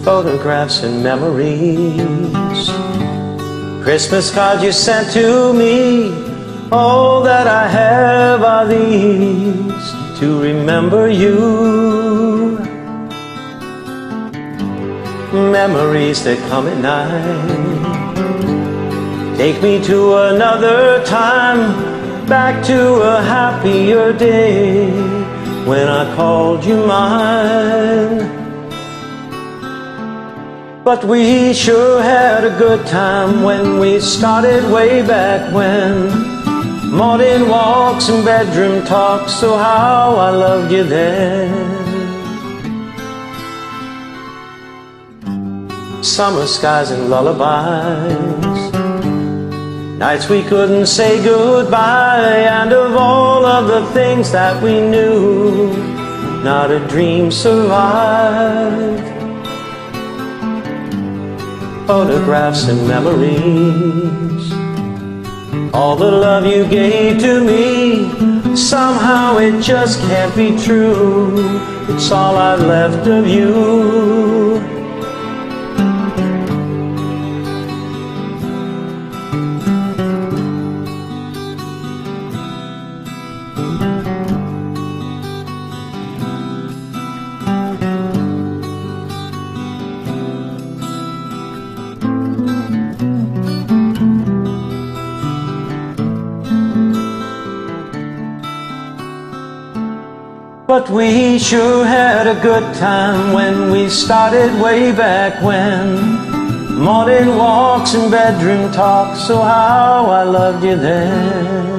photographs and memories, Christmas cards you sent to me. All that I have are these to remember you. Memories that come at night, take me to another time, back to a happier day when I called you mine. But we sure had a good time when we started way back when. Morning walks and bedroom talks, so how I loved you then. Summer skies and lullabies, nights we couldn't say goodbye, and of all of the things that we knew, not a dream survived. Photographs and memories, all the love you gave to me, somehow it just can't be true. It's all I've left of you. But we sure had a good time when we started way back when. Morning walks and bedroom talks, so how I loved you then.